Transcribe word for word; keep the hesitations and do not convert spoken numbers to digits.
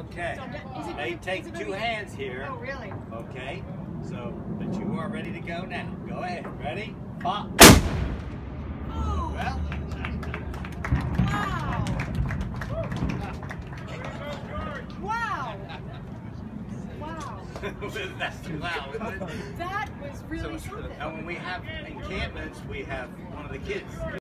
Okay. So, is it They gonna, take is it gonna two be, hands here. Oh, really? Okay. So, but you are ready to go now. Go ahead. Ready? Pop. Oh, Well. wow. Wow. Wow. That's wow, isn't it? That was really So, something. and when we have encampments, we have one of the kids.